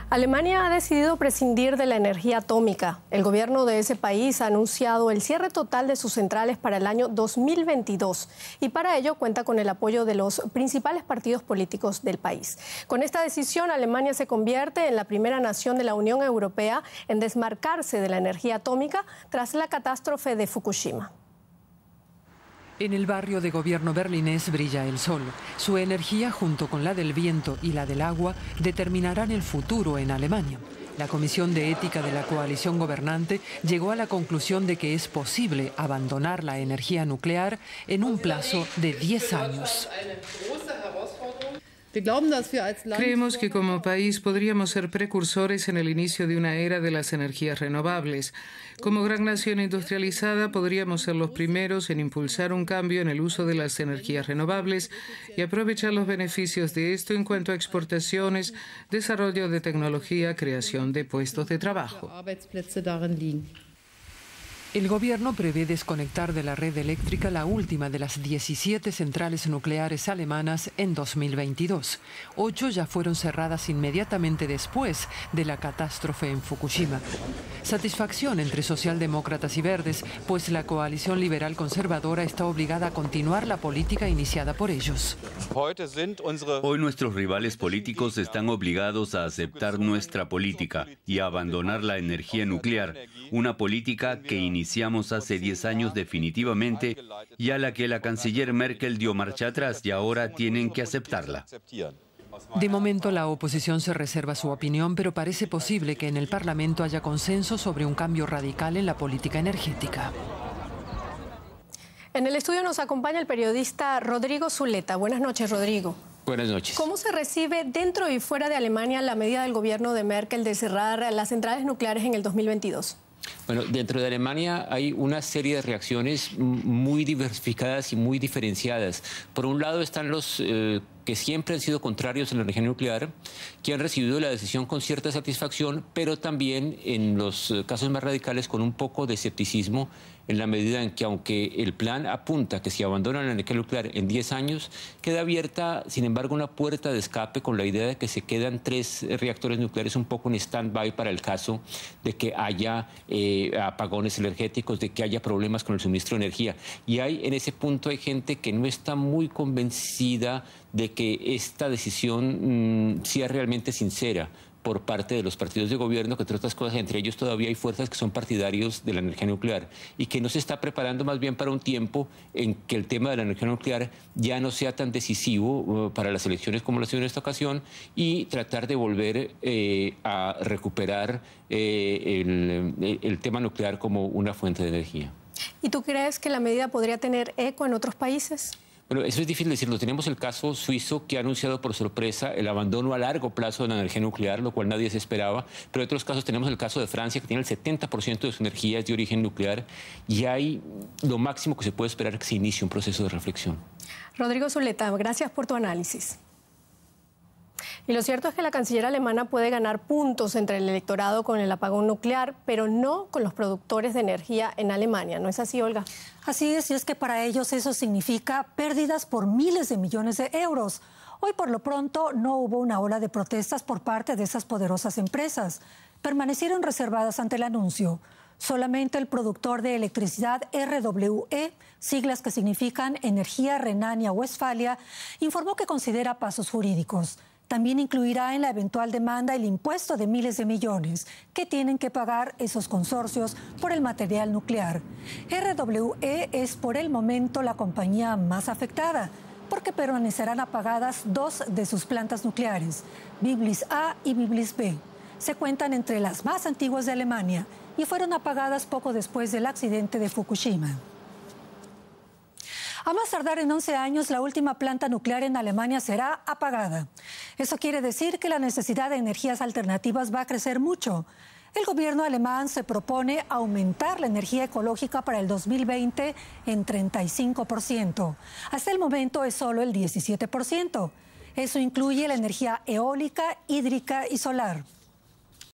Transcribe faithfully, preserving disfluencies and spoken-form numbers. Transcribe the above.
Alemania ha decidido prescindir de la energía atómica. El gobierno de ese país ha anunciado el cierre total de sus centrales para el año dos mil veintidós y para ello cuenta con el apoyo de los principales partidos políticos del país. Con esta decisión, Alemania se convierte en la primera nación de la Unión Europea en desmarcarse de la energía atómica tras la catástrofe de Fukushima. En el barrio de gobierno berlinés brilla el sol. Su energía, junto con la del viento y la del agua, determinarán el futuro en Alemania. La Comisión de Ética de la coalición gobernante llegó a la conclusión de que es posible abandonar la energía nuclear en un plazo de diez años. Creemos que como país podríamos ser precursores en el inicio de una era de las energías renovables. Como gran nación industrializada podríamos ser los primeros en impulsar un cambio en el uso de las energías renovables y aprovechar los beneficios de esto en cuanto a exportaciones, desarrollo de tecnología, creación de puestos de trabajo. El gobierno prevé desconectar de la red eléctrica la última de las diecisiete centrales nucleares alemanas en dos mil veintidós. Ocho ya fueron cerradas inmediatamente después de la catástrofe en Fukushima. Satisfacción entre socialdemócratas y verdes, pues la coalición liberal conservadora está obligada a continuar la política iniciada por ellos. Hoy nuestros rivales políticos están obligados a aceptar nuestra política y a abandonar la energía nuclear, una política que inició Iniciamos hace diez años definitivamente y a la que la canciller Merkel dio marcha atrás y ahora tienen que aceptarla. De momento la oposición se reserva su opinión, pero parece posible que en el Parlamento haya consenso sobre un cambio radical en la política energética. En el estudio nos acompaña el periodista Rodrigo Zuleta. Buenas noches, Rodrigo. Buenas noches. ¿Cómo se recibe dentro y fuera de Alemania la medida del gobierno de Merkel de cerrar las centrales nucleares en el dos mil veintidós? Bueno, dentro de Alemania hay una serie de reacciones muy diversificadas y muy diferenciadas. Por un lado están los eh, que siempre han sido contrarios a la energía nuclear, que han recibido la decisión con cierta satisfacción, pero también en los casos más radicales con un poco de escepticismo, en la medida en que aunque el plan apunta que si abandonan la energía nuclear en diez años, queda abierta, sin embargo, una puerta de escape con la idea de que se quedan tres reactores nucleares un poco en stand-by para el caso de que haya eh, apagones energéticos, de que haya problemas con el suministro de energía. Y hay, en ese punto hay gente que no está muy convencida de que esta decisión mmm, sea realmente sincera por parte de los partidos de gobierno, que entre otras cosas, entre ellos todavía hay fuerzas que son partidarios de la energía nuclear y que no se está preparando más bien para un tiempo en que el tema de la energía nuclear ya no sea tan decisivo uh, para las elecciones como lo ha sido en esta ocasión y tratar de volver eh, a recuperar eh, el, el tema nuclear como una fuente de energía. ¿Y tú crees que la medida podría tener eco en otros países? Bueno, eso es difícil decirlo. Tenemos el caso suizo que ha anunciado por sorpresa el abandono a largo plazo de la energía nuclear, lo cual nadie se esperaba. Pero en otros casos tenemos el caso de Francia, que tiene el setenta por ciento de su energía es de origen nuclear. Y hay lo máximo que se puede esperar que se inicie un proceso de reflexión. Rodrigo Zuleta, gracias por tu análisis. Y lo cierto es que la canciller alemana puede ganar puntos entre el electorado con el apagón nuclear, pero no con los productores de energía en Alemania. ¿No es así, Olga? Así es, y es que para ellos eso significa pérdidas por miles de millones de euros. Hoy, por lo pronto, no hubo una ola de protestas por parte de esas poderosas empresas. Permanecieron reservadas ante el anuncio. Solamente el productor de electricidad R W E, siglas que significan Energía Renania-Westfalia, informó que considera pasos jurídicos. También incluirá en la eventual demanda el impuesto de miles de millones que tienen que pagar esos consorcios por el material nuclear. R W E es por el momento la compañía más afectada, porque permanecerán apagadas dos de sus plantas nucleares, Biblis A y Biblis B. Se cuentan entre las más antiguas de Alemania y fueron apagadas poco después del accidente de Fukushima. A más tardar en once años, la última planta nuclear en Alemania será apagada. Eso quiere decir que la necesidad de energías alternativas va a crecer mucho. El gobierno alemán se propone aumentar la energía ecológica para el dos mil veinte en treinta y cinco por ciento. Hasta el momento es solo el diecisiete por ciento. Eso incluye la energía eólica, hídrica y solar.